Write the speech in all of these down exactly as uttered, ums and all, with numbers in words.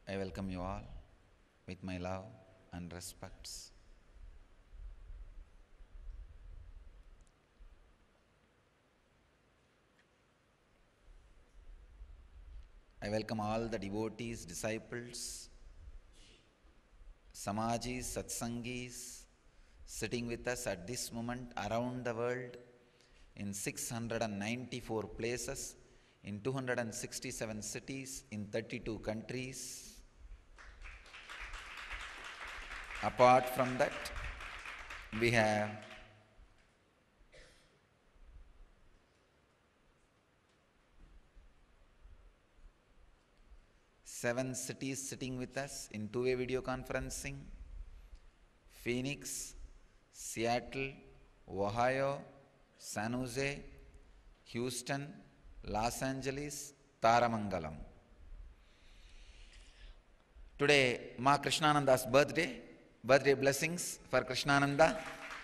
I welcome you all with my love and respects. I welcome all the devotees, disciples, Samajis, Satsangis, sitting with us at this moment around the world in six hundred ninety-four places, in two hundred sixty-seven cities, in thirty-two countries. Apart from that, we have seven cities sitting with us in two-way video conferencing: Phoenix, Seattle, Ohio, San Jose, Houston, Los Angeles, Taramangalam. Today, Ma Krishnananda's birthday. Birthday blessings for Krishnananda.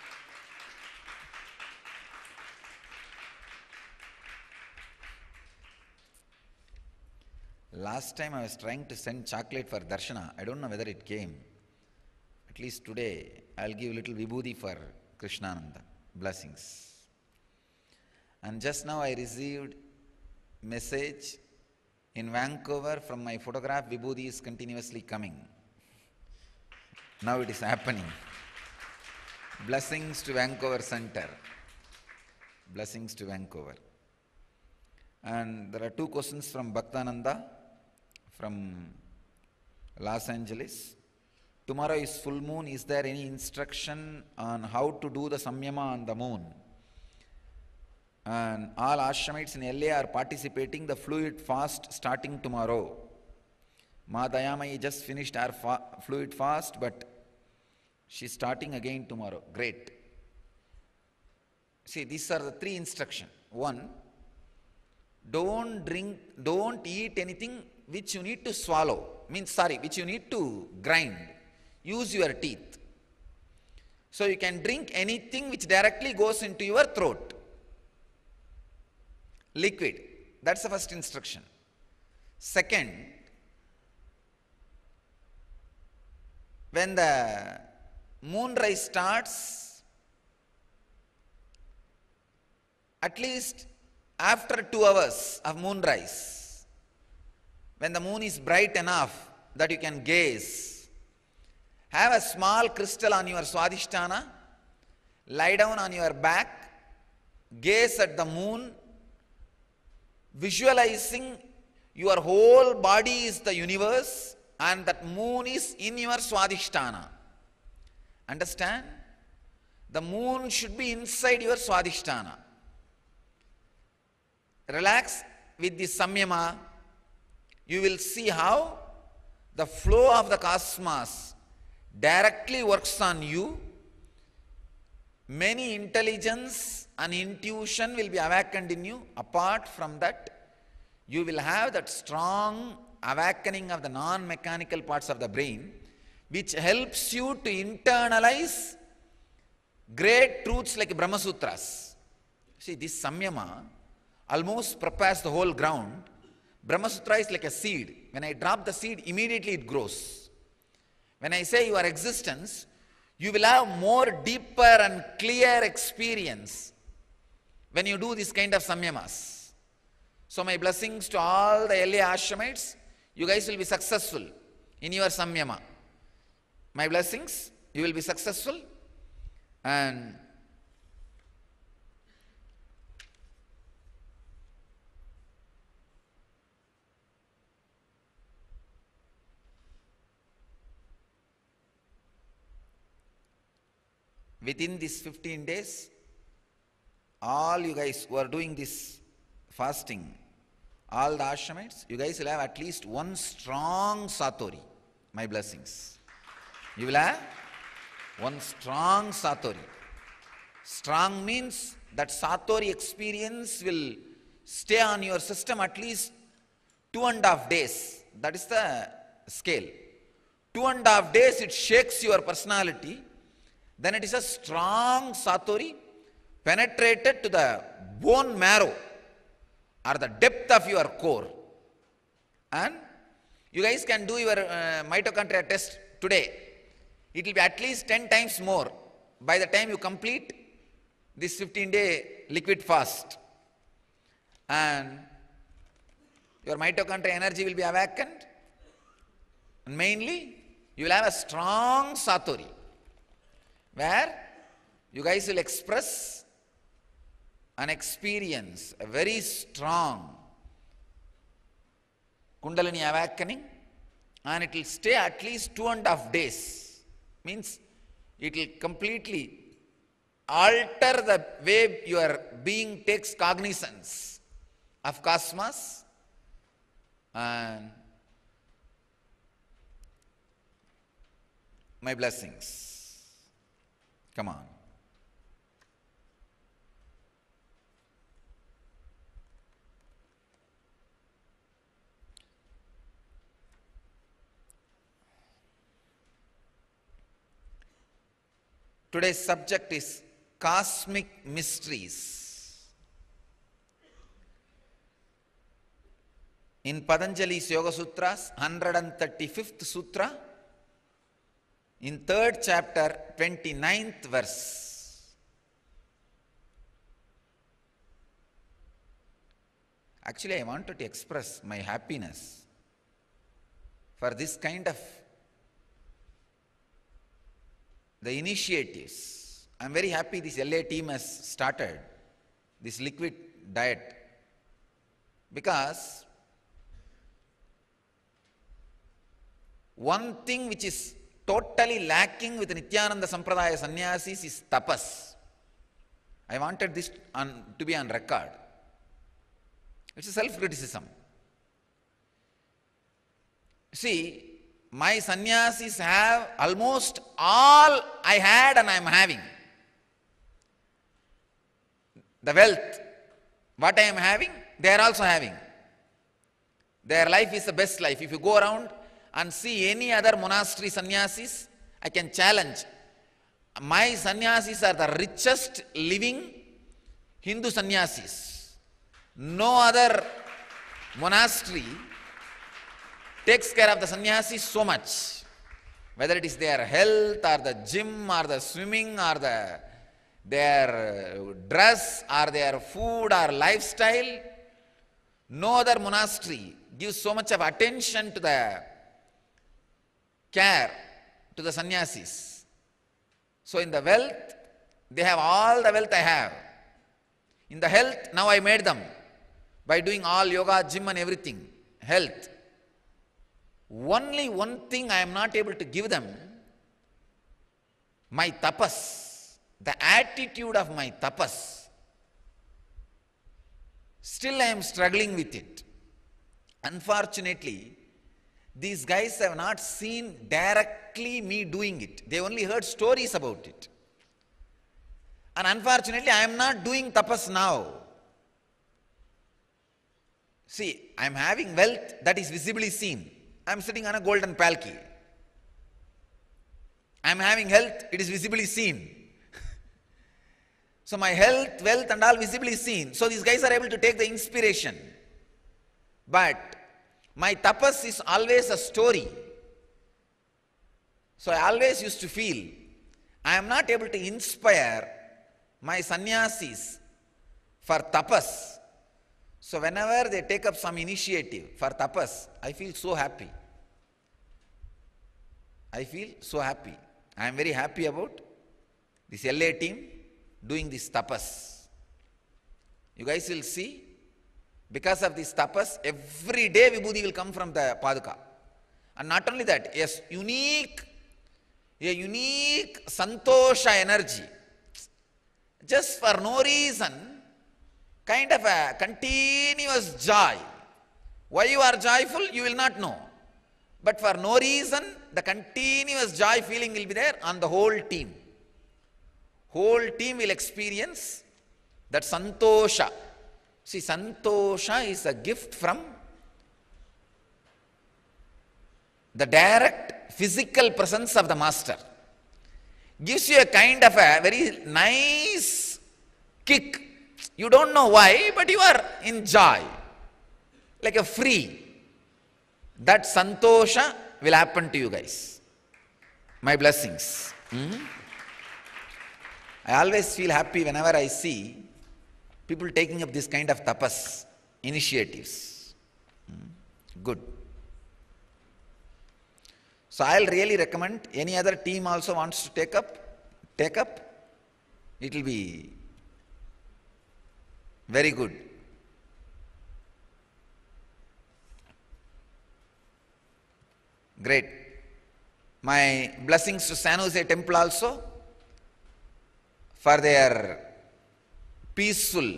Last time I was trying to send chocolate for Darshana. I don't know whether it came. At least today, I'll give a little vibhuti for Krishnananda. Blessings. And just now I received message in Vancouver from my photograph. Vibhuti is continuously coming. Now it is happening. Blessings to Vancouver Center. Blessings to Vancouver. And there are two questions from Bhaktananda from Los Angeles. Tomorrow is full moon. Is there any instruction on how to do the samyama on the moon? And all ashramites in L A are participating the fluid fast starting tomorrow. Ma Dayamayi just finished our fa fluid fast, but she's starting again tomorrow. Great. See, these are the three instructions. One, don't drink, don't eat anything which you need to swallow. Means, sorry, which you need to grind. Use your teeth. So you can drink anything which directly goes into your throat. Liquid. That's the first instruction. Second, when the moonrise starts, at least after two hours of moonrise, when the moon is bright enough that you can gaze, have a small crystal on your swadhisthana, lie down on your back, gaze at the moon, visualizing your whole body is the universe and that moon is in your swadhisthana. Understand? The moon should be inside your swadhisthana. Relax with the samyama. You will see how the flow of the cosmos directly works on you. Many intelligence and intuition will be awakened in you. Apart from that, you will have that strong awakening of the non-mechanical parts of the brain, which helps you to internalize great truths like Brahma Sutras. See, this samyama almost prepares the whole ground. Brahma Sutra is like a seed. When I drop the seed, immediately it grows. When I say your existence, you will have more deeper and clear experience when you do this kind of samyamas. So my blessings to all the L A ashramites. You guys will be successful in your samyama. My blessings, you will be successful. And within these fifteen days, all you guys who are doing this fasting, all the ashramites, you guys will have at least one strong satori. My blessings. You will have one strong satori. Strong means that satori experience will stay on your system at least two and a half days. That is the scale. Two and a half days it shakes your personality. Then it is a strong satori penetrated to the bone marrow or the depth of your core. And You guys can do your uh, mitochondria test today. It will be at least ten times more by the time you complete this fifteen day liquid fast. And your mitochondria energy will be awakened. And mainly, you will have a strong satori, where you guys will express and experience a very strong Kundalini awakening, and it will stay at least two and a half days. Means it will completely alter the way your being takes cognizance of cosmos, and my blessings. Come on. Today's subject is cosmic mysteries. In Patanjali's Yoga Sutras, one hundred thirty-fifth Sutra, in third chapter, twenty-ninth verse. Actually, I wanted to express my happiness for this kind of the initiatives. I am very happy this L A team has started this liquid diet, because one thing which is totally lacking with Nityananda Sampradaya Sannyasis is tapas. I wanted this on, to be on record. It's a self-criticism. See, my sannyasis have almost all I had and I am having. The wealth, what I am having, they are also having. Their life is the best life. If you go around and see any other monastery sannyasis, I can challenge. My sannyasis are the richest living Hindu sannyasis. No other monastery takes care of the sannyasis so much. Whether it is their health or the gym or the swimming or the, their dress or their food or lifestyle, no other monastery gives so much of attention to the care to the sannyasis. So in the wealth, they have all the wealth I have. In the health, now I made them by doing all yoga, gym and everything. Health. Only one thing I am not able to give them, my tapas, the attitude of my tapas. Still I am struggling with it. Unfortunately, these guys have not seen directly me doing it. They only heard stories about it. And unfortunately, I am not doing tapas now. See, I am having wealth that is visibly seen. I am sitting on a golden palki. I am having health, it is visibly seen. So my health, wealth and all visibly seen. So these guys are able to take the inspiration. But my tapas is always a story. So I always used to feel, I am not able to inspire my sannyasis for tapas. So whenever they take up some initiative for tapas, I feel so happy. I feel so happy. I am very happy about this L A team doing this tapas. You guys will see, because of this tapas, every day Vibhuti will come from the Paduka. And not only that, yes, unique, a unique Santosha energy. Just for no reason, kind of a continuous joy. Why you are joyful, you will not know. But for no reason, the continuous joy feeling will be there on the whole team. Whole team will experience that Santosha. See, Santosha is a gift from the direct physical presence of the Master. Gives you a kind of a very nice kick. You don't know why, but you are in joy, like a free. that santosha will happen to you guys. My blessings. Hmm? I always feel happy whenever I see people taking up this kind of tapas, initiatives. Hmm? Good. So I'll really recommend, any other team also wants to take up, take up, it will be very good. Great. My blessings to San Jose Temple also for their peaceful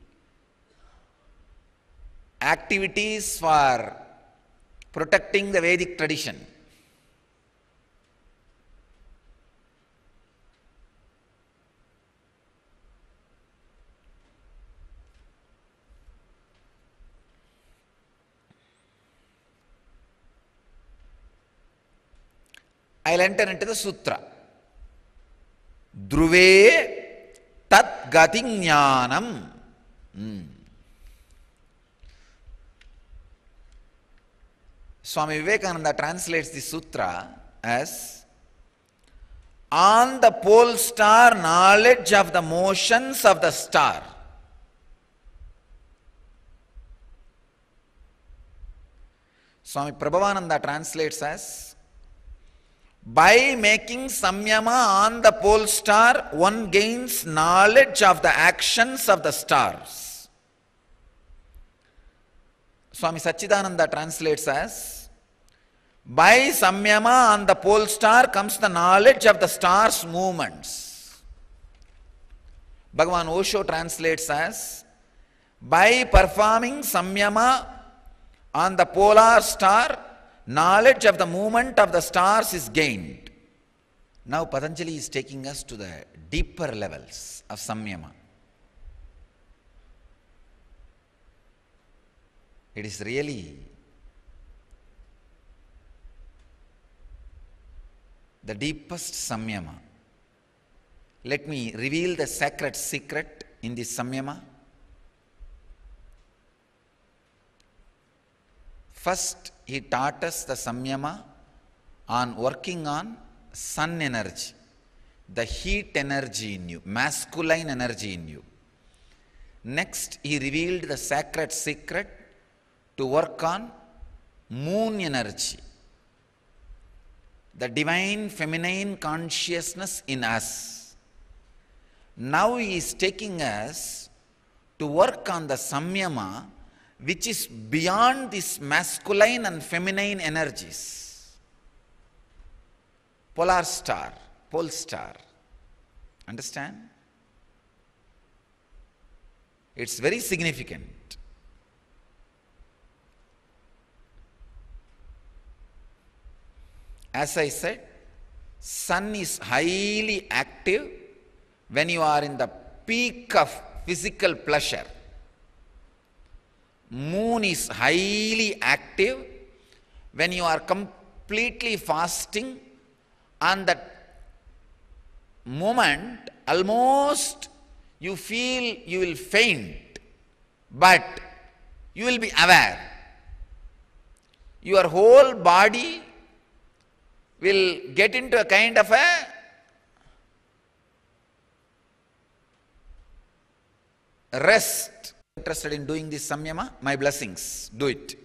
activities for protecting the Vedic tradition. I'll enter into the sutra. Dhruve tat gati jnanam. Hmm. Swami Vivekananda translates the sutra as, on the pole star knowledge of the motions of the star. Swami Prabhavananda translates as, by making samyama on the pole star, one gains knowledge of the actions of the stars. Swami Satchidananda translates as, by samyama on the pole star comes the knowledge of the stars' movements. Bhagavan Osho translates as, by performing samyama on the polar star, knowledge of the movement of the stars is gained. Now Patanjali is taking us to the deeper levels of samyama. It is really the deepest samyama. Let me reveal the sacred secret in this samyama. First, he taught us the samyama on working on sun energy, the heat energy in you, masculine energy in you. Next, he revealed the sacred secret to work on moon energy, the divine feminine consciousness in us. Now he is taking us to work on the samyama which is beyond this masculine and feminine energies. Polar star, pole star. Understand? It's very significant. As I said, sun is highly active when you are in the peak of physical pleasure. Moon is highly active when you are completely fasting, and that moment almost you feel you will faint, but you will be aware. Your whole body will get into a kind of a rest. Interested in doing this samyama? My blessings, do it.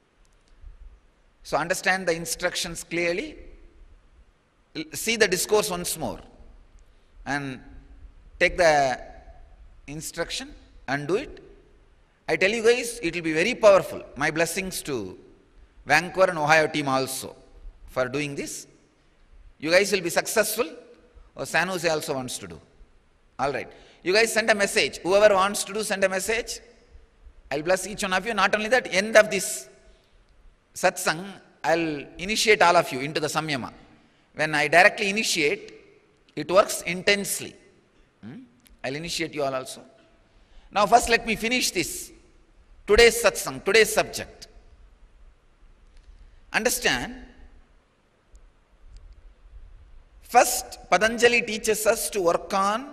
So understand the instructions clearly. See the discourse once more and take the instruction and do it. I tell you guys, it will be very powerful. My blessings to Vancouver and Ohio team also for doing this. You guys will be successful, or San Jose also wants to do. All right. You guys send a message. Whoever wants to do, send a message. I'll bless each one of you. Not only that, end of this satsang, I'll initiate all of you into the samyama. When I directly initiate, it works intensely. Hmm? I'll initiate you all also. Now first let me finish this. Today's satsang, today's subject. Understand, first Patanjali teaches us to work on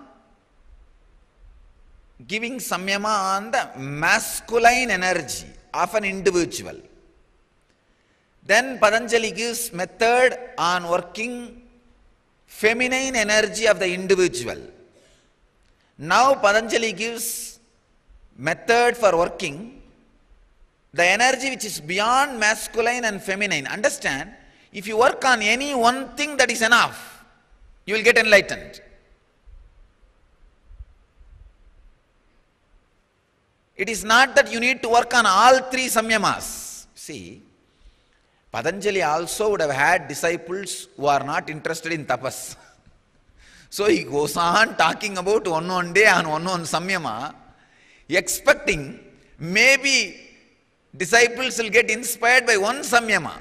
giving samyama on the masculine energy of an individual. Then Patanjali gives method on working feminine energy of the individual. Now Patanjali gives method for working the energy which is beyond masculine and feminine. Understand, if you work on any one thing, that is enough. You will get enlightened. It is not that you need to work on all three samyamas. See, Patanjali also would have had disciples who are not interested in tapas. So he goes on talking about one one day and one one samyama, expecting maybe disciples will get inspired by one samyama.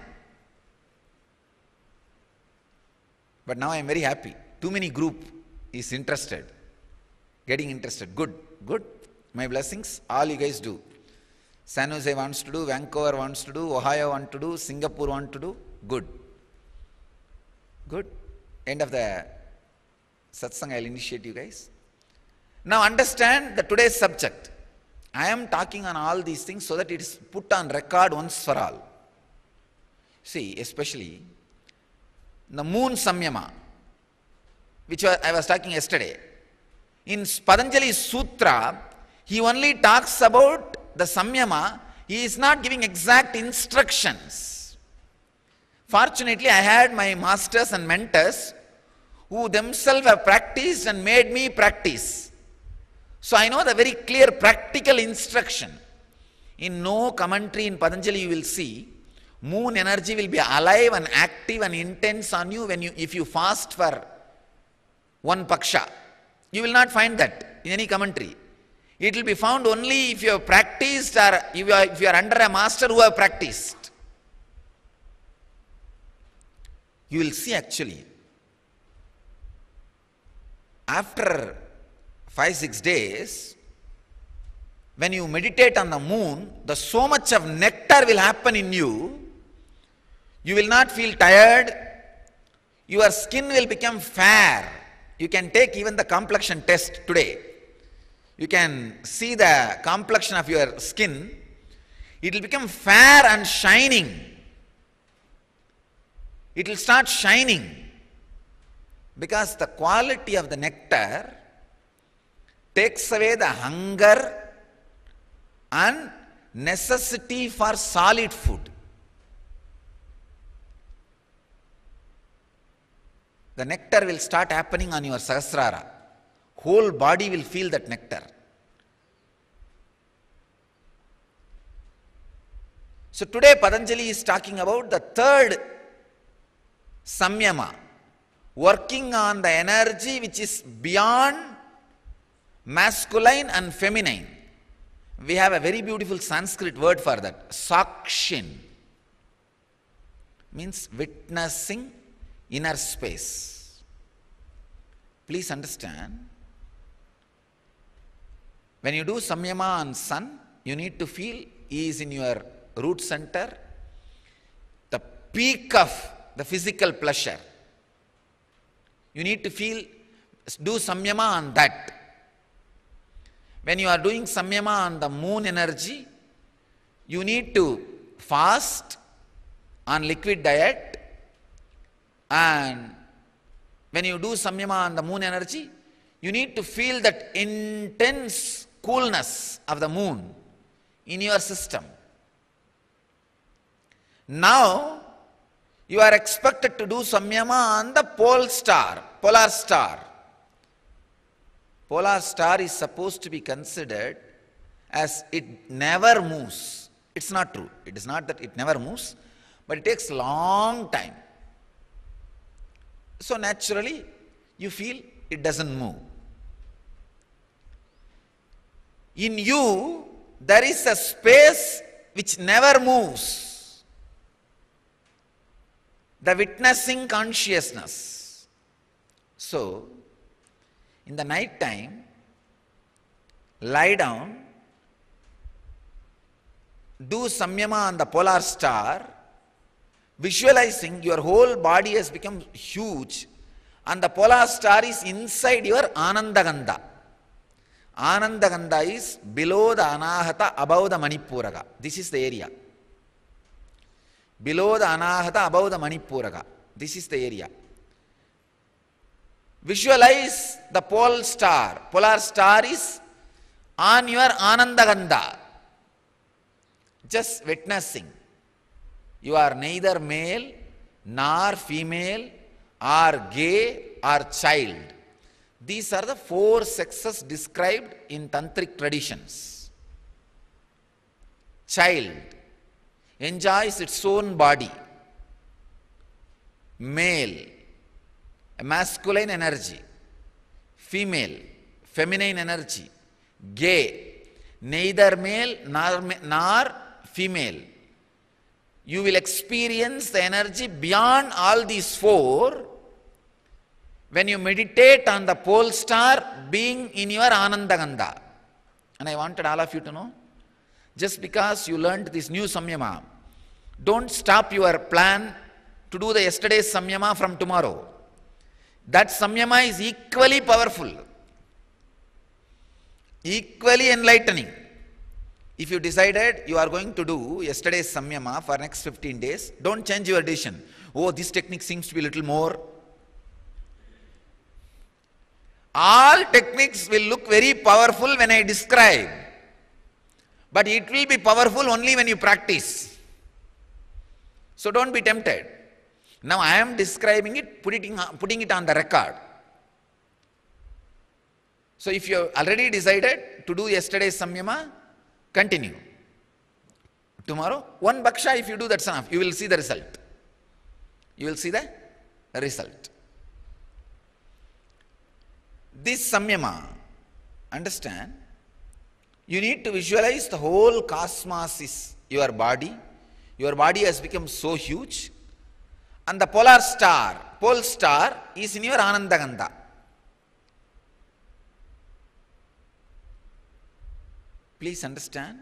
But now I am very happy. Too many group is interested, getting interested. Good, good. My blessings, all you guys do. San Jose wants to do, Vancouver wants to do, Ohio wants to do, Singapore wants to do. Good. Good. End of the satsang, I will initiate you guys. Now understand the today's subject. I am talking on all these things so that it is put on record once for all. See, especially the moon samyama, which I was talking yesterday. In Patanjali's sutra, he only talks about the samyama. He is not giving exact instructions. Fortunately, I had my masters and mentors who themselves have practiced and made me practice. So I know the very clear practical instruction. In no commentary in Patanjali you will see moon energy will be alive and active and intense on you when you if you fast for one paksha. You will not find that in any commentary. It will be found only if you have practiced or if you are, if you are under a master who have practiced. You will see actually, after five, six days, when you meditate on the moon, the so much of nectar will happen in you. You will not feel tired. Your skin will become fair. You can take even the complexion test today. You can see the complexion of your skin. It will become fair and shining. It will start shining because the quality of the nectar takes away the hunger and necessity for solid food. The nectar will start happening on your Sahasrara. Whole body will feel that nectar. So today Patanjali is talking about the third samyama, working on the energy which is beyond masculine and feminine. We have a very beautiful Sanskrit word for that, sakshin, means witnessing inner space. Please understand, when you do samyama on sun, you need to feel he is in your root center, the peak of the physical pleasure. You need to feel, do samyama on that. When you are doing samyama on the moon energy, you need to fast on liquid diet, and when you do samyama on the moon energy, you need to feel that intense coolness of the moon in your system. Now, you are expected to do samyama on the pole star, polar star. Polar star is supposed to be considered as it never moves. It's not true. It is not that it never moves, but it takes long time. So naturally, you feel it doesn't move. In you, there is a space which never moves. The witnessing consciousness. So, in the night time, lie down, do samyama on the polar star, visualizing your whole body has become huge and the polar star is inside your Anandagandha. Anandagandha is below the Anahata, above the Manipuraga. This is the area. below the Anahata, above the Manipuraka. This is the area. Visualize the pole star. Polar star is on your Anandagandha. Just witnessing. You are neither male nor female or gay or child. These are the four sexes described in tantric traditions. Child enjoys its own body. Male, a masculine energy. Female, feminine energy. Gay, neither male nor, nor female. You will experience the energy beyond all these four when you meditate on the pole star being in your Anandagandha. And I wanted all of you to know, just because you learned this new Samyama, don't stop your plan to do the yesterday's Samyama from tomorrow. That Samyama is equally powerful, equally enlightening. If you decided you are going to do yesterday's Samyama for next fifteen days, don't change your decision. Oh, this technique seems to be a little more. All techniques will look very powerful when I describe, but it will be powerful only when you practice. So don't be tempted. Now I am describing it, putting, putting it on the record. So if you have already decided to do yesterday's Samyama, continue. Tomorrow, one Bhaksha, if you do, that's enough. You will see the result. You will see the result. This Samyama, understand, you need to visualize the whole cosmos is your body. Your body has become so huge. And the polar star, pole star, is in your Anandagandha. Please understand.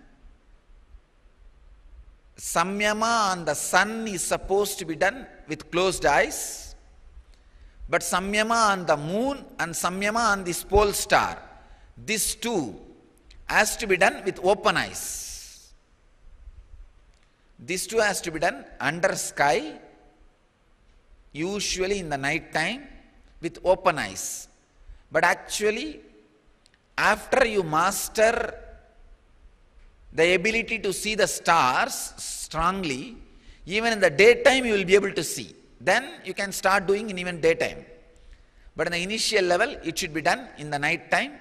Samyama on the sun is supposed to be done with closed eyes. But Samyama on the moon and Samyama on this pole star, this too has to be done with open eyes. This too has to be done under sky, usually in the night time, with open eyes. But actually, after you master the ability to see the stars strongly, even in the daytime you will be able to see. Then you can start doing in even daytime. But in the initial level, it should be done in the night time.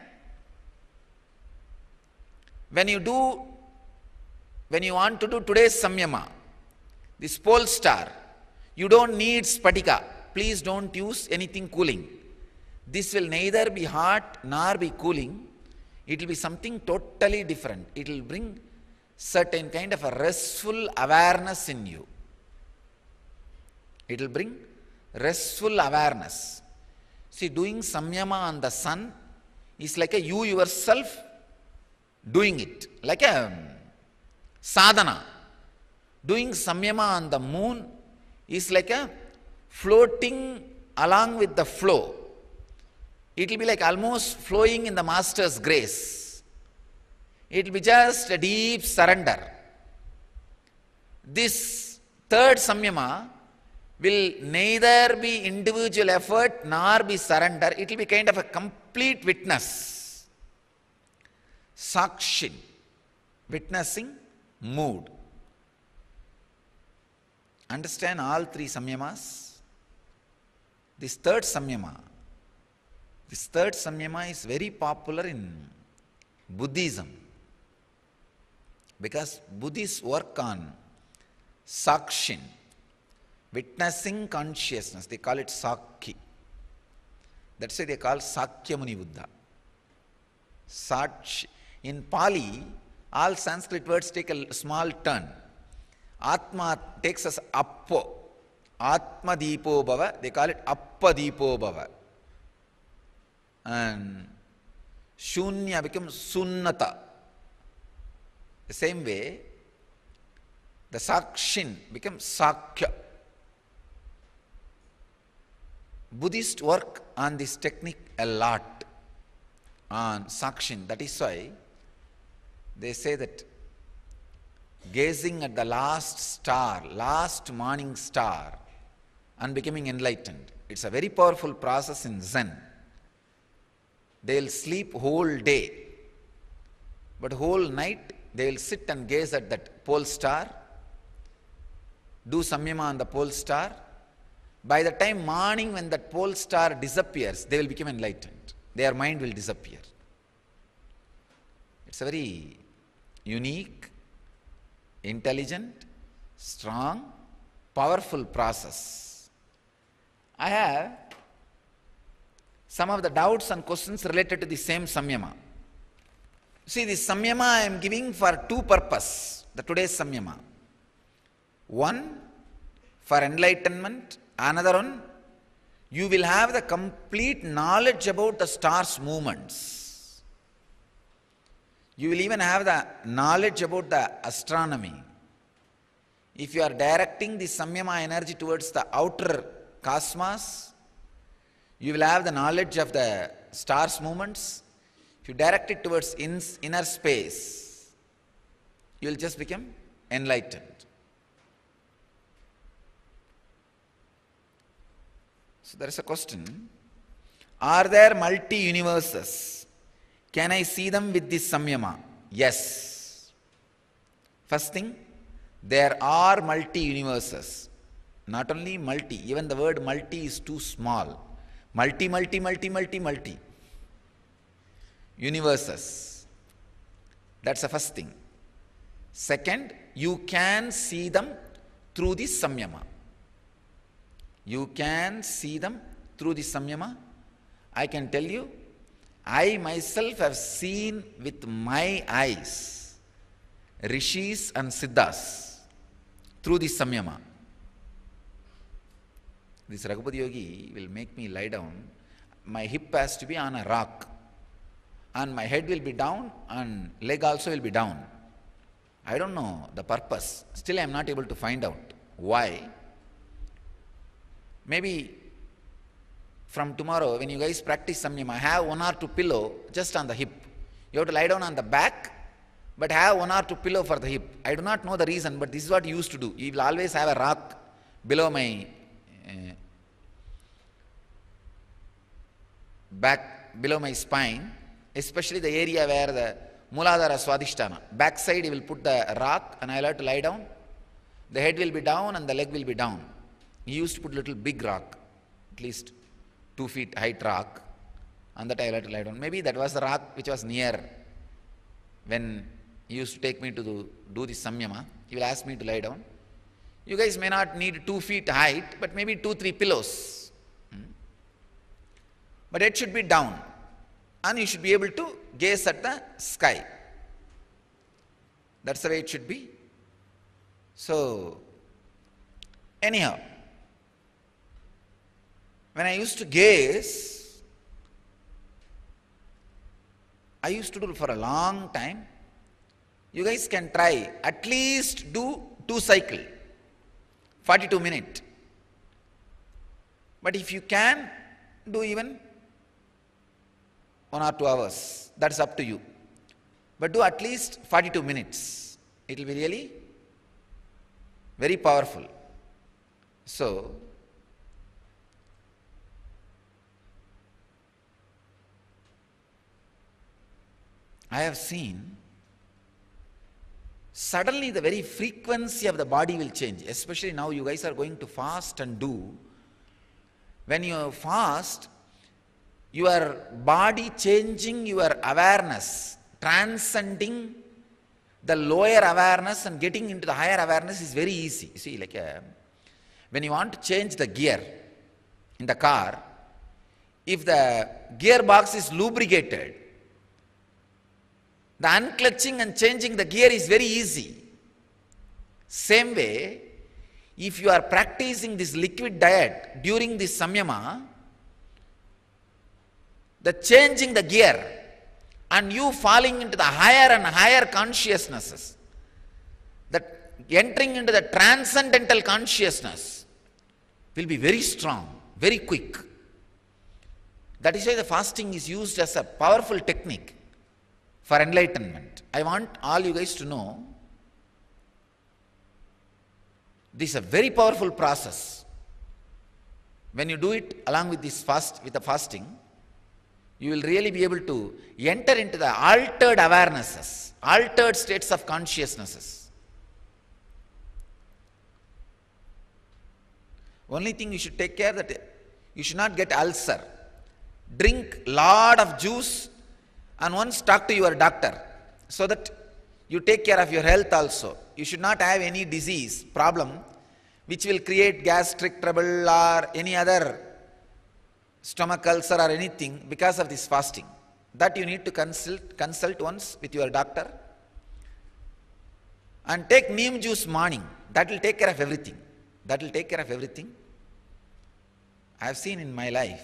When you do, when you want to do today's Samyama, this pole star, you don't need Spatika. Please don't use anything cooling. This will neither be hot nor be cooling. It will be something totally different. It will bring certain kind of a restful awareness in you. It will bring restful awareness. See, doing Samyama on the sun is like a you yourself doing it, like a sadhana. Doing Samyama on the moon is like a floating along with the flow. It will be like almost flowing in the Master's grace. It will be just a deep surrender. This third Samyama will neither be individual effort nor be surrender. It will be kind of a complete witness. Sakshin, witnessing mood. Understand all three Samyamas? This third Samyama, this third Samyama is very popular in Buddhism, because Buddhists work on Sakshin, witnessing consciousness. They call it Sakhi. That's why they call Sakya Muni Buddha. Sakshi. In Pali, all Sanskrit words take a small turn. Atma takes us appo. Atma Deepo Bhava. They call it Appa Deepo Bhava. And Shunya becomes Sunnata. The same way, the Sakshin becomes Sakya. Buddhists work on this technique a lot, on Sakshin. That is why they say that gazing at the last star, last morning star, and becoming enlightened. It's a very powerful process in Zen. They'll sleep whole day, but whole night they'll sit and gaze at that pole star, do samyama on the pole star. By the time morning when that pole star disappears, they will become enlightened. Their mind will disappear. It's a very unique, intelligent, strong, powerful process. I have some of the doubts and questions related to the same samyama. See, this samyama I am giving for two purposes, the today's samyama. One, for enlightenment. Another one, you will have the complete knowledge about the stars' movements. You will even have the knowledge about the astronomy. If you are directing the samyama energy towards the outer cosmos, you will have the knowledge of the stars' movements. If you direct it towards inner space, you will just become enlightened. So there is a question, are there multi-universes? Can I see them with this samyama? Yes. First thing, there are multi-universes. Not only multi, even the word multi is too small. Multi, multi, multi, multi, multi. Universes. That's the first thing. Second, you can see them through the samyama. You can see them through the samyama. I can tell you, I myself have seen with my eyes rishis and siddhas through the samyama. This Raghupati Yogi will make me lie down. My hip has to be on a rock, and my head will be down, and leg also will be down. I don't know the purpose. Still I am not able to find out why. Maybe from tomorrow, when you guys practice samyama, have one or two pillow just on the hip. You have to lie down on the back, but have one or two pillow for the hip. I do not know the reason, but this is what you used to do. You will always have a rock below my uh, back, below my spine, especially the area where the Muladhara Swadhisthana. Back side, you will put the rock, and I will have to lie down. The head will be down and the leg will be down. He used to put a little big rock, at least two feet height rock, and that I had to lie down. Maybe that was the rock which was near when he used to take me to do, do this samyama. He will ask me to lie down. You guys may not need two feet height, but maybe two, three pillows. Hmm? But it should be down, and you should be able to gaze at the sky. That's the way it should be. So, anyhow, when I used to gaze, I used to do it for a long time. You guys can try, at least do two cycle, forty-two minutes. But if you can, do even one or two hours. That's up to you. But do at least forty-two minutes. It will be really very powerful. So, I have seen suddenly the very frequency of the body will change. Especially now you guys are going to fast and do. When you fast, your body changing your awareness, transcending the lower awareness and getting into the higher awareness is very easy. You see, like a, when you want to change the gear in the car, if the gearbox is lubricated, the unclutching and changing the gear is very easy. Same way, if you are practicing this liquid diet during this samyama, the changing the gear and you falling into the higher and higher consciousnesses, that entering into the transcendental consciousness will be very strong, very quick. That is why the fasting is used as a powerful technique for enlightenment. I want all you guys to know, This is a very powerful process. When you do it along with this fast, with the fasting, you will really be able to enter into the altered awarenesses, altered states of consciousnesses. Only thing you should take care that you should not get ulcer. Drink lot of juice and once talk to your doctor so that you take care of your health also. You should not have any disease, problem, which will create gastric trouble or any other stomach ulcer or anything because of this fasting. That you need to consult, consult once with your doctor. And take neem juice morning. That will take care of everything. That will take care of everything. I have seen in my life.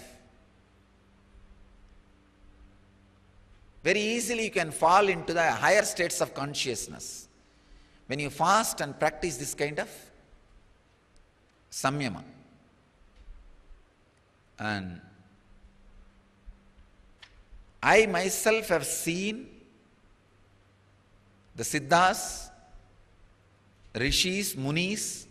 Very easily you can fall into the higher states of consciousness when you fast and practice this kind of samyama. And I myself have seen the Siddhas, Rishis, Munis,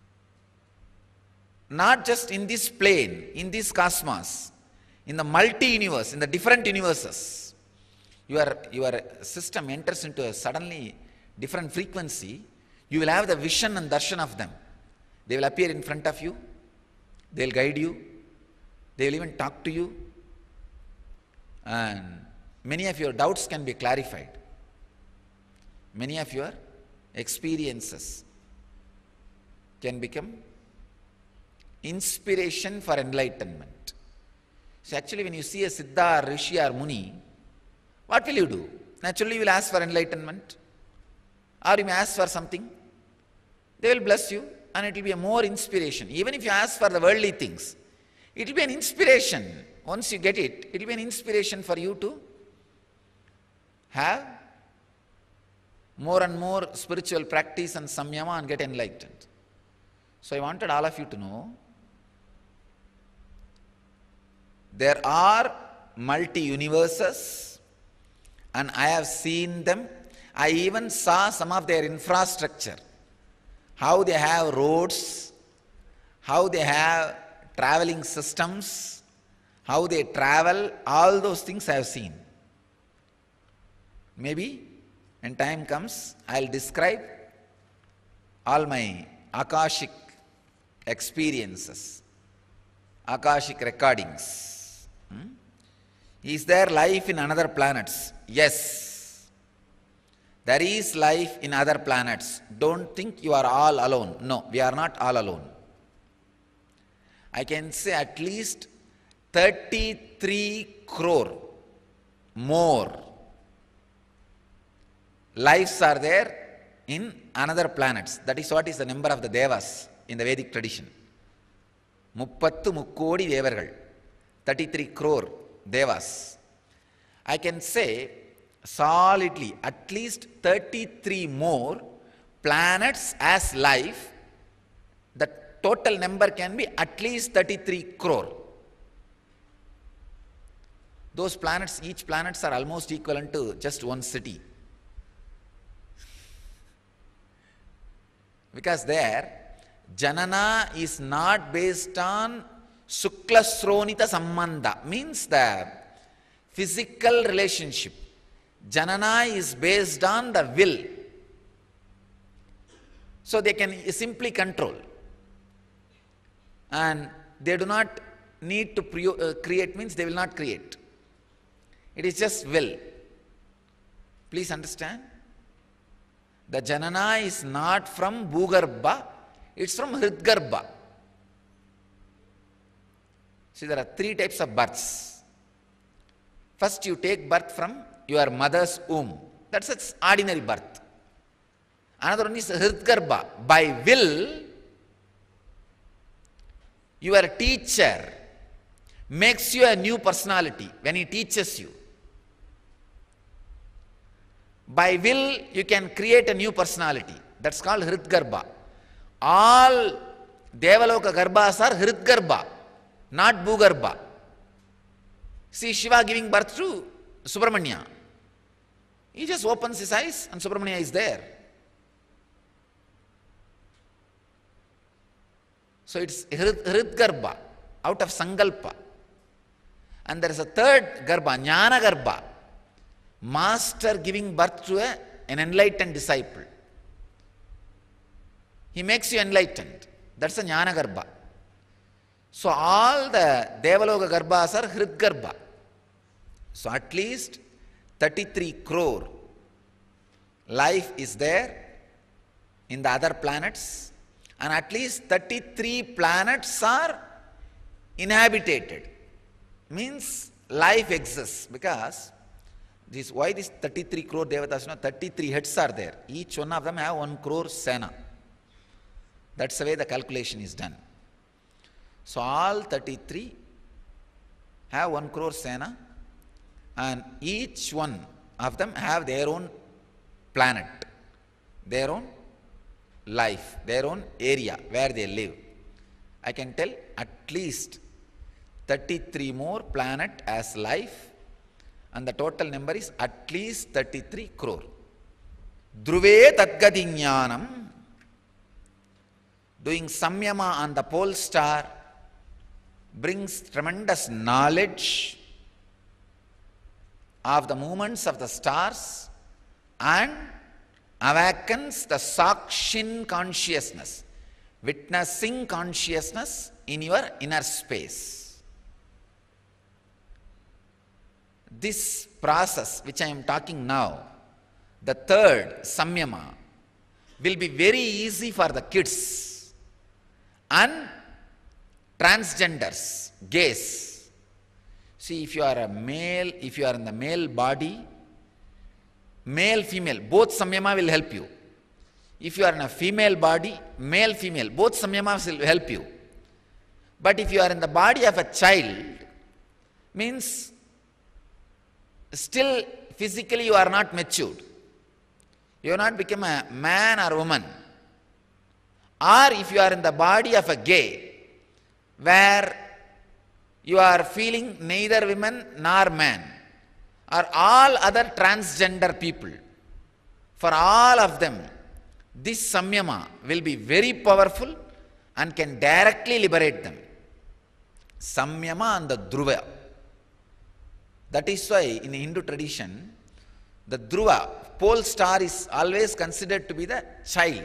not just in this plane, in this cosmos, in the multi-universe, in the different universes. Your, your system enters into a suddenly different frequency, you will have the vision and darshan of them. They will appear in front of you, they will guide you, they will even talk to you, and many of your doubts can be clarified. Many of your experiences can become inspiration for enlightenment. So actually when you see a Siddha, or Rishi or Muni, what will you do? Naturally you will ask for enlightenment, or you may ask for something. They will bless you and it will be a more inspiration. Even if you ask for the worldly things, it will be an inspiration. Once you get it, it will be an inspiration for you to have more and more spiritual practice and samyama and get enlightened. So I wanted all of you to know, there are multi-universes and I have seen them. I even saw some of their infrastructure, how they have roads, how they have traveling systems, how they travel, all those things I have seen. Maybe when time comes, I will describe all my Akashic experiences, Akashic recordings. Hmm? Is there life in other planets? Yes. There is life in other planets. Don't think you are all alone. No, we are not all alone. I can say at least thirty-three crore more lives are there in another planets. That is what is the number of the Devas in the Vedic tradition. Muppattu mukkodi Devargal, thirty-three crore Devas. I can say solidly at least thirty-three more planets as life. The total number can be at least thirty-three crore. Those planets, each planets are almost equivalent to just one city. Because there, Janana is not based on Sukla Sronita Sambandha, means the physical relationship. Janana is based on the will. So they can simply control. And they do not need to pre uh, create, means they will not create. It is just will. Please understand. The Janana is not from Bhugarbha, it's from Hridgarbha. See, there are three types of births. First you take birth from your mother's womb. That's its ordinary birth. Another one is Hridgarbha. By will, your teacher makes you a new personality when he teaches you. By will, you can create a new personality. That's called Hridgarbha. All Devaloka Garbhas are Hridgarbha, not Bhugarbha. See Shiva giving birth to Subramanya. He just opens his eyes and Subramanya is there. So it's Hrid, Hridgarbha, out of Sankalpa. And there is a third Garbha, Jnana Garbha, master giving birth to a, an enlightened disciple. He makes you enlightened. That's a Jnana Garbha. So all the Devaloka Garbhas are Hridgarbha. So at least thirty-three crore life is there in the other planets, and at least thirty-three planets are inhabited. Means life exists, because this why this thirty-three crore devatas, no, thirty-three heads are there. Each one of them have one crore sena. That's the way the calculation is done. So all thirty-three have one crore sena, and each one of them have their own planet, their own life, their own area where they live. I can tell at least thirty-three more planet as life, and the total number is at least thirty-three crore. Dhruve Tadgati Jnanam, doing samyama on the pole star brings tremendous knowledge of the movements of the stars and awakens the Sakshin consciousness, witnessing consciousness in your inner space. This process which I am talking now, the third samyama, will be very easy for the kids and transgenders, gays. See, if you are a male, if you are in the male body, male, female, both samyama will help you. If you are in a female body, male, female, both samyamas will help you. But if you are in the body of a child, means still physically you are not matured. You have not become a man or woman. Or if you are in the body of a gay, where you are feeling neither women nor man, or all other transgender people, for all of them, this samyama will be very powerful and can directly liberate them. Samyama and the dhruva. That is why in Hindu tradition, the dhruva, pole star, is always considered to be the child.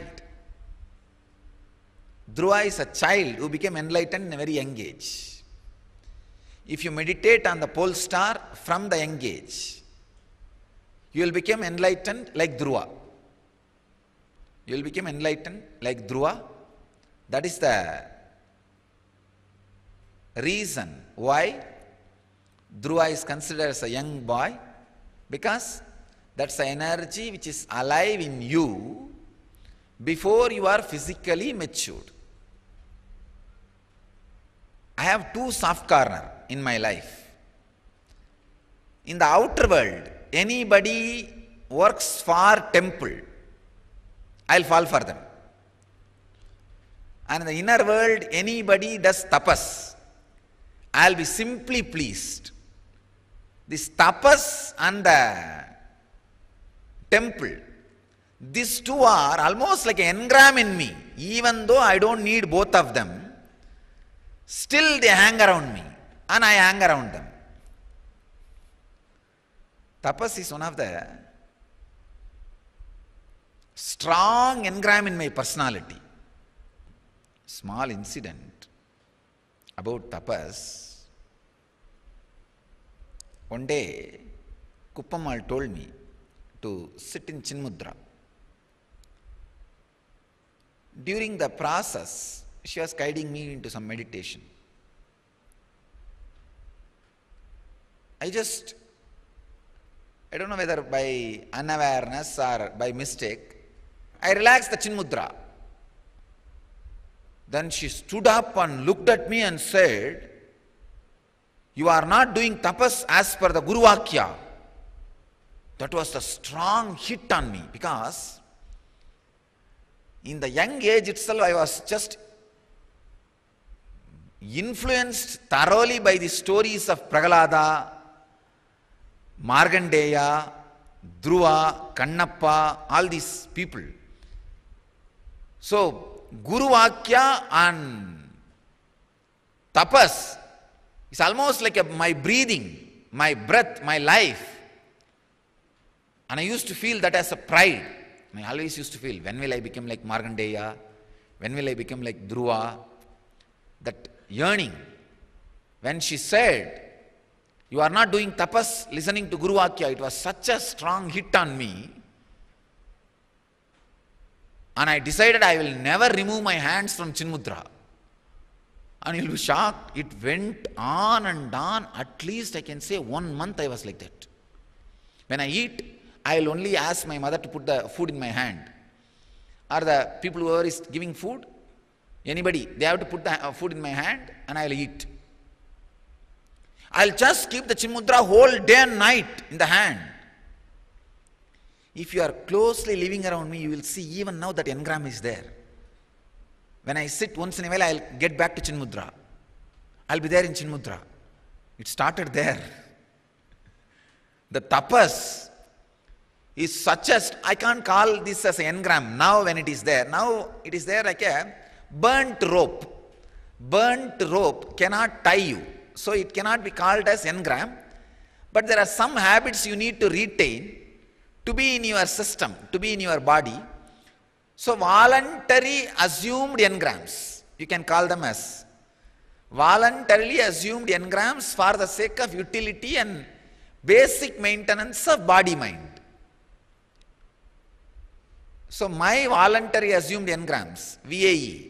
Dhruva is a child who became enlightened in a very young age. If you meditate on the pole star from the young age, you will become enlightened like Dhruva. You will become enlightened like Dhruva. That is the reason why Dhruva is considered as a young boy, because that's the energy which is alive in you before you are physically matured. I have two soft corners in my life. In the outer world, anybody works for temple, I'll fall for them. And in the inner world, anybody does tapas, I'll be simply pleased. This tapas and the temple, these two are almost like an engram in me. Even though I don't need both of them, still they hang around me and I hang around them. Tapas is one of the strong engram in my personality. Small incident about tapas. One day, Kuppamal told me to sit in Chinmudra. During the process, she was guiding me into some meditation. I just, I don't know whether by unawareness or by mistake, I relaxed the Chinmudra. Then she stood up and looked at me and said, "You are not doing tapas as per the Guru Vakya." That was a strong hit on me, because in the young age itself I was just influenced thoroughly by the stories of Prahalada, Markandeya, Dhruva, Kannappa, all these people. So, Guru Vakya and Tapas is almost like a, my breathing, my breath, my life. And I used to feel that as a pride. I always used to feel, when will I become like Markandeya? When will I become like Dhruva? That yearning. When she said, you are not doing tapas, listening to Guru Vakya, it was such a strong hit on me. And I decided I will never remove my hands from Chinmudra. And you'll be shocked. It went on and on. At least I can say one month I was like that. When I eat, I will only ask my mother to put the food in my hand. Or the people who are giving food, anybody, they have to put the food in my hand and I will eat. I will just keep the Chinmudra whole day and night in the hand. If you are closely living around me, you will see even now that engram is there. When I sit once in a while, I will get back to Chinmudra. I will be there in Chinmudra. It started there. The tapas is such as, I can't call this as an engram now when it is there. Now it is there like a burnt rope. Burnt rope cannot tie you. So it cannot be called as engram. But there are some habits you need to retain to be in your system, to be in your body. So voluntary assumed engrams, you can call them as voluntarily assumed engrams for the sake of utility and basic maintenance of body-mind. So my voluntary assumed engrams, V A E,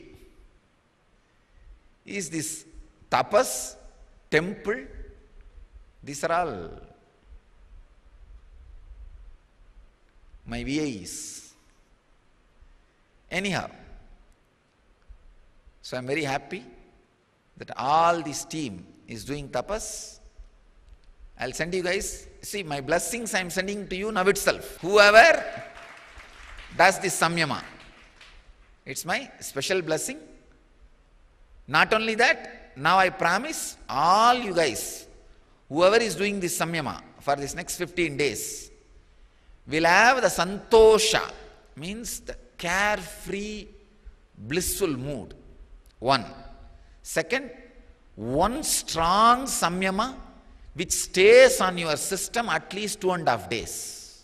is this tapas, temple, these are all my V A Es. Anyhow, so I am very happy that all this team is doing tapas. I will send you guys, see my blessings I am sending to you now itself. Whoever does this samyama, it's my special blessing. Not only that, now I promise all you guys, whoever is doing this samyama for this next fifteen days, will have the santosha, means the carefree, blissful mood. One. Second, one strong samyama which stays on your system at least two and a half days.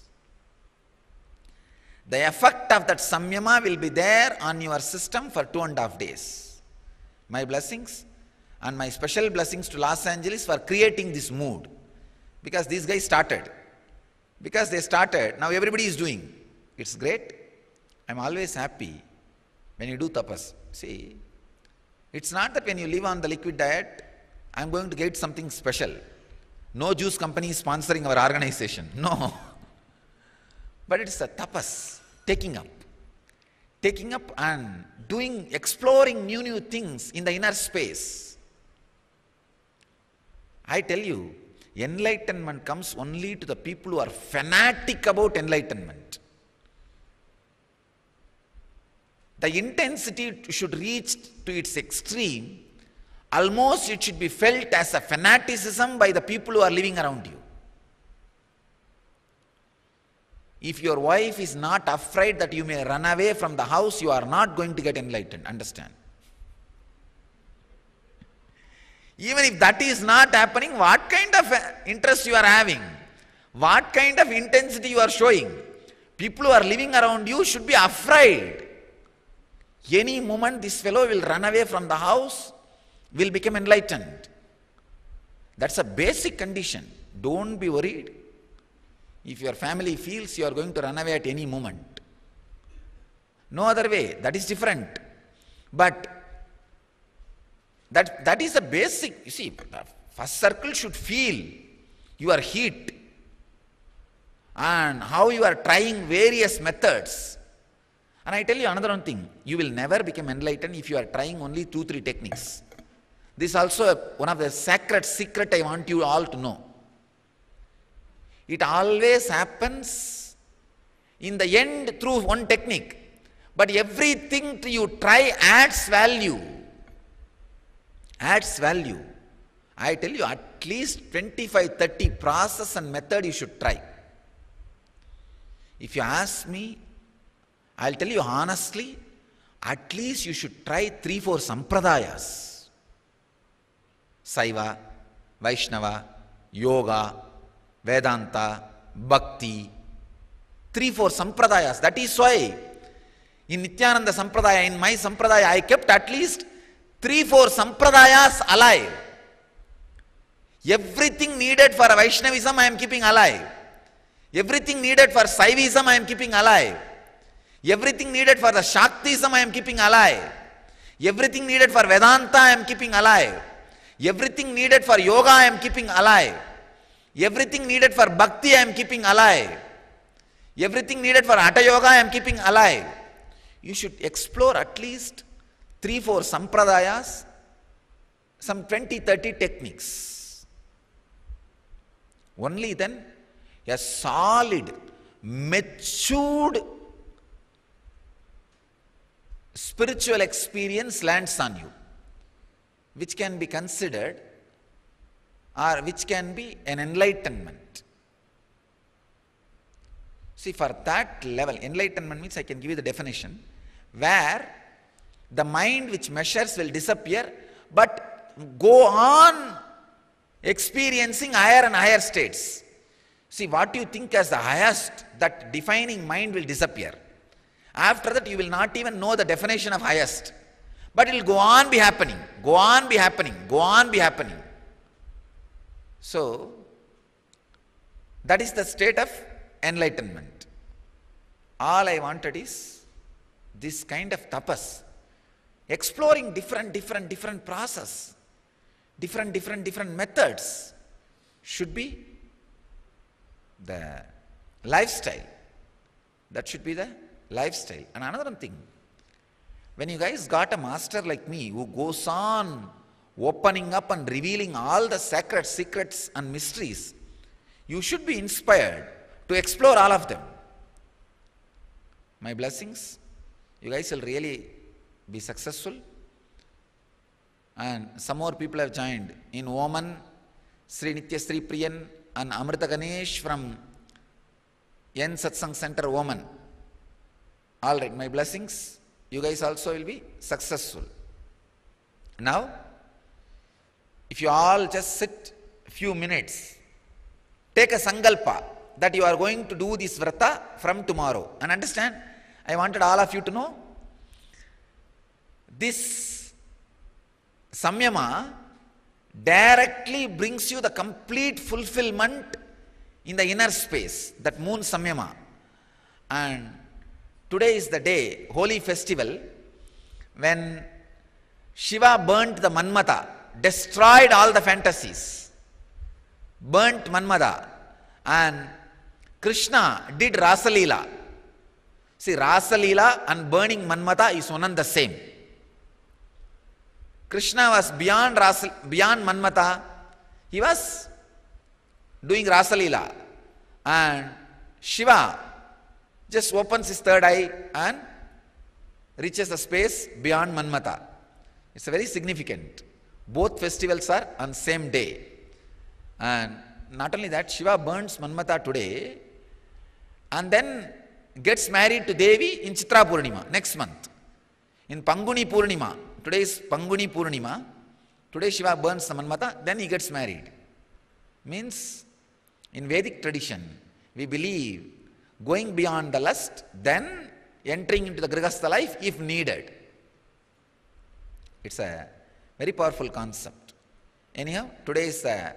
The effect of that samyama will be there on your system for two and a half days. My blessings and my special blessings to Los Angeles for creating this mood. Because these guys started. Because they started, now everybody is doing. It's great. I'm always happy when you do tapas. See, it's not that when you live on the liquid diet, I'm going to get something special. No juice company is sponsoring our organization. No. But it's a tapas, taking up. Taking up and doing, exploring new, new things in the inner space. I tell you, enlightenment comes only to the people who are fanatic about enlightenment. The intensity should reach to its extreme. Almost it should be felt as a fanaticism by the people who are living around you. If your wife is not afraid that you may run away from the house, you are not going to get enlightened. Understand? Even if that is not happening, what kind of interest you are having? What kind of intensity you are showing? People who are living around you should be afraid. Any moment this fellow will run away from the house, will become enlightened. That's a basic condition. Don't be worried if your family feels you are going to run away at any moment. No other way, that is different. But that, that is the basic, you see, the first circle should feel your heat and how you are trying various methods. And I tell you another one thing, you will never become enlightened if you are trying only two, three techniques. This is also one of the sacred secret I want you all to know. It always happens in the end through one technique. But everything you try adds value. Adds value. I tell you at least twenty-five, thirty process and method you should try. If you ask me, I'll tell you honestly, at least you should try three, four sampradayas. Saiva, Vaishnava, Yoga, Vedanta, Bhakti. Three, four sampradayas. That is why in Nityananda Sampradaya, in my Sampradaya, I kept at least three, four sampradayas alive. Everything needed for Vaishnavism I am keeping alive. Everything needed for Saivism I am keeping alive. Everything needed for the Shaktism I am keeping alive. Everything needed for Vedanta I am keeping alive. Everything needed for Yoga I am keeping alive. Everything needed for Bhakti I am keeping alive. Everything needed for Hatha Yoga I am keeping alive. You should explore at least three, four sampradayas, some twenty, thirty techniques. Only then a solid, matured spiritual experience lands on you, which can be considered or which can be an enlightenment. See, for that level, enlightenment means, I can give you the definition, where the mind which measures will disappear, but go on experiencing higher and higher states. See, what you think as the highest, that defining mind will disappear. After that, you will not even know the definition of highest. But it will go on be happening, go on be happening, go on be happening. So, that is the state of enlightenment. All I wanted is this kind of tapas, exploring different, different, different process, different, different, different methods should be the lifestyle. That should be the lifestyle. And another thing, when you guys got a master like me who goes on opening up and revealing all the sacred secrets and mysteries, you should be inspired to explore all of them. My blessings, you guys will really be successful. And some more people have joined. In Oman, Sri Nitya Sri Priyan and Amrita Ganesh from Yen Satsang Center, Oman. All right, my blessings. You guys also will be successful. Now, if you all just sit a few minutes, take a sankalpa that you are going to do this vrata from tomorrow. And understand, I wanted all of you to know, this samyama directly brings you the complete fulfillment in the inner space, that moon samyama. And today is the day, holy festival, when Shiva burnt the Manmata, destroyed all the fantasies, burnt Manmata, and Krishna did Rasalila. See, Rasalila and burning Manmata is one and the same. Krishna was beyond Rasal, beyond Manmata. He was doing Rasalila, and Shiva just opens his third eye and reaches the space beyond Manmata. It's very significant. Both festivals are on same day. And not only that, Shiva burns Manmata today and then gets married to Devi in Chitra Purnima next month. In Panguni Purnima, today is Panguni Purnima, today Shiva burns the Manmata, then he gets married. Means, in Vedic tradition, we believe going beyond the lust, then entering into the Grihastha life if needed. It's a very powerful concept. Anyhow, today is a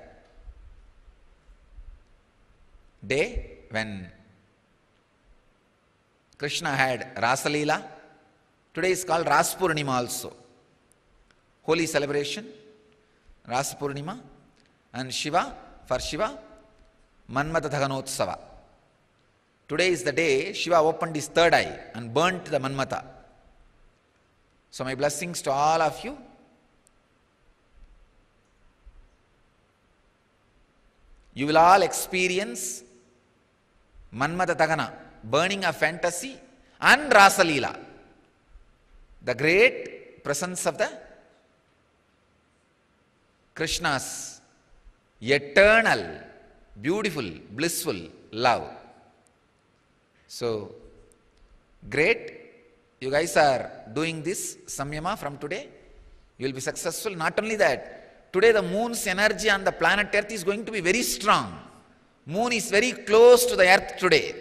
day when Krishna had Rasalila. Today is called Ras Purnima also. Holy celebration, Ras Purnima, and Shiva, for Shiva, Manmata Dhaganotsava. Today is the day Shiva opened his third eye and burnt the Manmata. So my blessings to all of you. You will all experience Manmata Dhagana, burning of fantasy, and Rasalila, the great presence of the Krishna's eternal, beautiful, blissful love. So, great. You guys are doing this samyama from today. You will be successful. Not only that, Today the moon's energy on the planet Earth is going to be very strong. Moon is very close to the Earth today.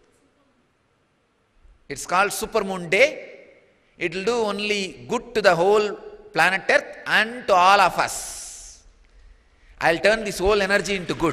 It's called supermoon day. It will do only good to the whole planet Earth and to all of us. I'll turn this whole energy into good.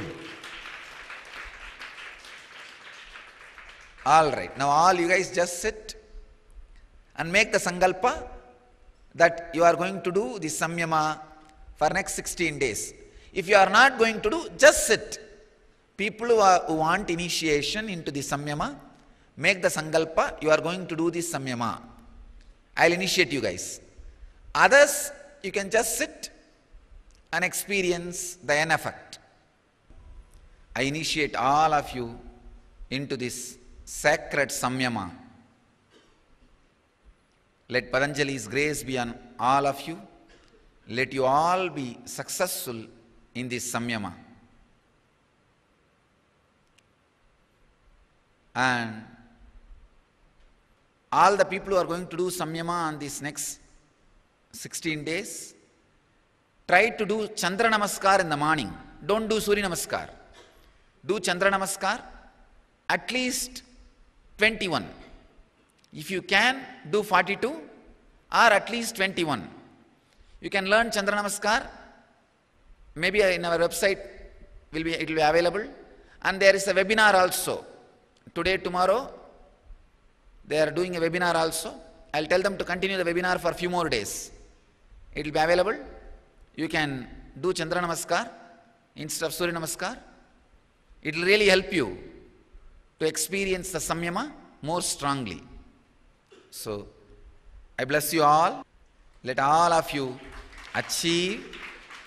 All right, now all you guys just sit and make the sankalpa that you are going to do this samyama for next sixteen days. If you are not going to do, just sit. People who, are, who want initiation into the samyama, make the sankalpa, you are going to do this samyama. I'll initiate you guys. Others, you can just sit and experience the end effect. I initiate all of you into this sacred samyama. Let Patanjali's grace be on all of you. Let you all be successful in this samyama. And all the people who are going to do samyama on these next sixteen days, try to do Chandra Namaskar in the morning. Don't do Surya Namaskar. Do Chandra Namaskar at least twenty-one. If you can, do forty-two or at least twenty-one. You can learn Chandra Namaskar. Maybe in our website will be, it will be available. And there is a webinar also. Today, tomorrow, they are doing a webinar also. I'll tell them to continue the webinar for a few more days. It will be available. You can do Chandra Namaskar instead of Surya Namaskar. It will really help you to experience the samyama more strongly. So, I bless you all. Let all of you achieve,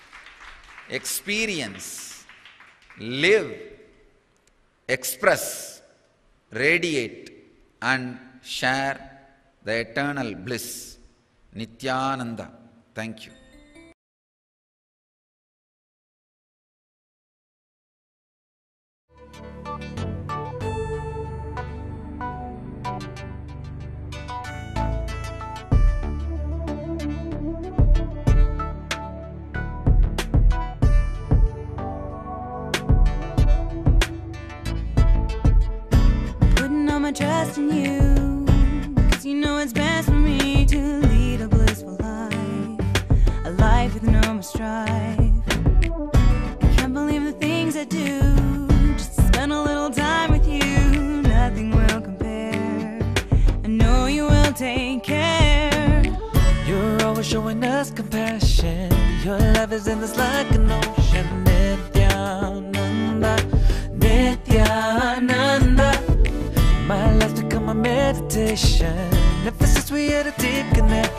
experience, live, express, radiate and share the eternal bliss. Nityananda. Thank you. Trust in you, 'cause you know it's best for me to lead a blissful life, a life with no more strife. I can't believe the things I do, just to spend a little time with you. Nothing will compare, I know you will take care. You're always showing us compassion, your love is endless like an ocean. Nityananda, Nityananda. My life's become a meditation. Ever since we had a deep connection.